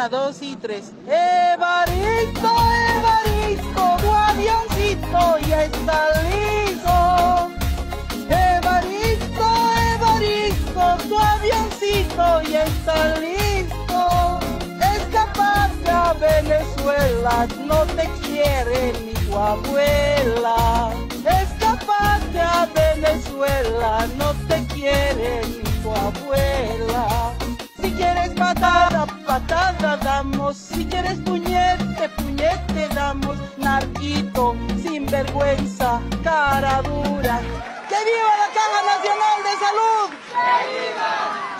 1, 2 y 3. Evaristo, Evaristo, tu avioncito ya está listo. Evaristo, Evaristo, tu avioncito ya está listo. Escaparte a Venezuela, no te quiere ni tu abuela. Escaparte a Venezuela, no te quiere ni tu abuela. Si quieres patada, patada damos. Si quieres puñete, puñete damos. Narquito, sinvergüenza, cara dura. ¡Que viva la Caja Nacional de Salud! ¡Que viva!